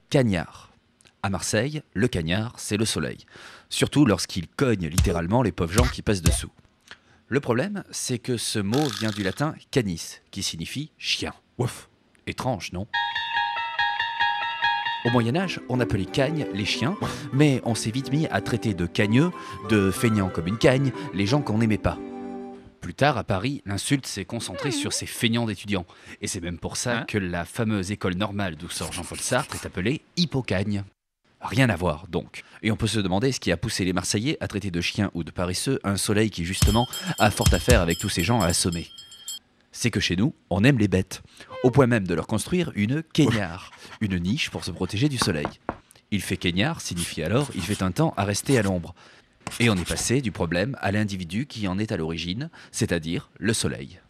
Cagnard. À Marseille, le cagnard, c'est le soleil. Surtout lorsqu'il cogne littéralement les pauvres gens qui passent dessous. Le problème, c'est que ce mot vient du latin canis, qui signifie chien. Ouf, étrange, non? Au Moyen-Âge, on appelait cagnes les chiens, mais on s'est vite mis à traiter de cagneux, de feignants comme une cagne, les gens qu'on n'aimait pas. Plus tard, à Paris, l'insulte s'est concentrée sur ces feignants d'étudiants. Et c'est même pour ça que la fameuse école normale d'où sort Jean-Paul Sartre est appelée Hippocagne. Rien à voir, donc. Et on peut se demander ce qui a poussé les Marseillais à traiter de chiens ou de paresseux un soleil qui, justement, a fort à faire avec tous ces gens à assommer. C'est que chez nous, on aime les bêtes, au point même de leur construire une quaignard, une niche pour se protéger du soleil. Il fait quaignard signifie alors il fait un temps à rester à l'ombre. Et on est passé du problème à l'individu qui en est à l'origine, c'est-à-dire le soleil.